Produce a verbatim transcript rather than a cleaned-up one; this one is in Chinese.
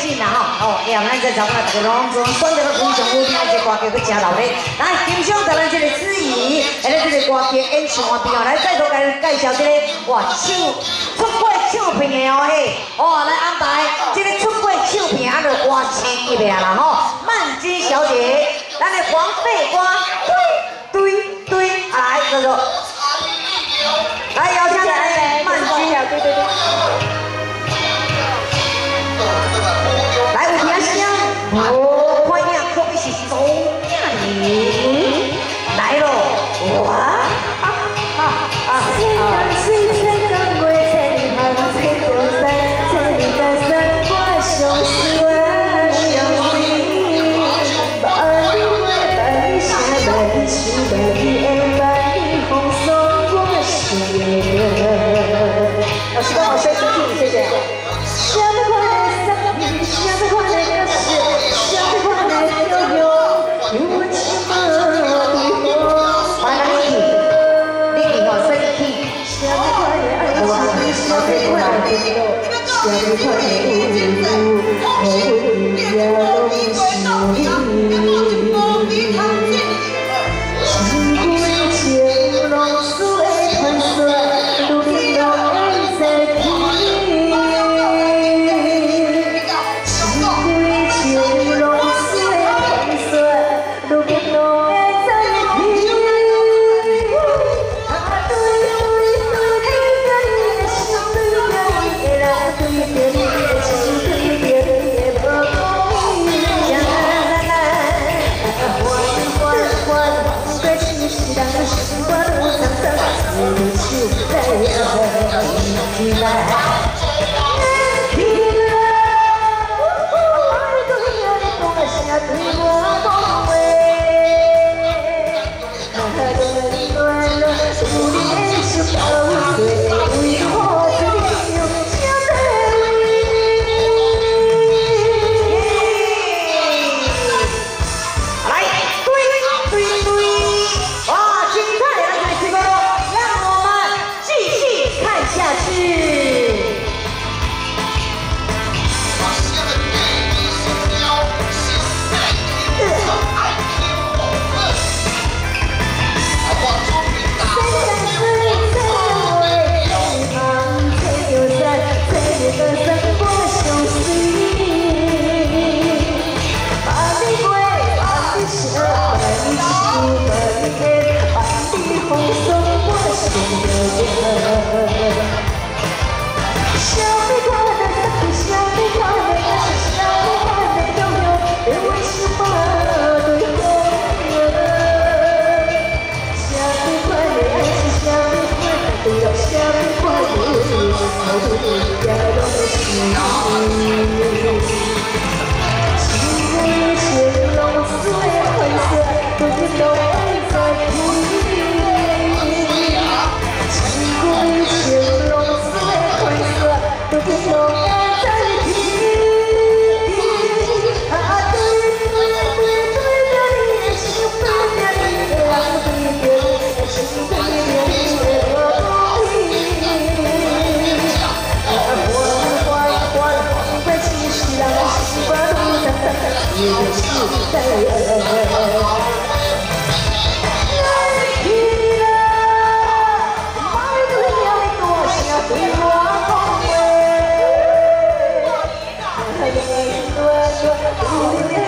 信啦吼，哦，也咱这场啊，大家拢总选择了非常好听的这歌曲，去真热烈。来，欣赏咱咱这个司仪，来咱这个歌曲演唱完毕后，来再度介介绍这个哇唱出过唱片的哦嘿，哦来安排这个出过唱片啊，就歌星一名啦吼，曼姬小姐，咱的黄贝瓜，对对对，来这个，来邀请咱的曼姬啊，对对对。 来，有听声，哦，看影可比是走影哩，来咯，哇，啊啊啊！虽然水彩刚过千行，彩过山，彩里在山我相思我相你，万里花，万里香，万里树，万里烟，万里风霜我是人。老师帮我吹出去，谢谢。 我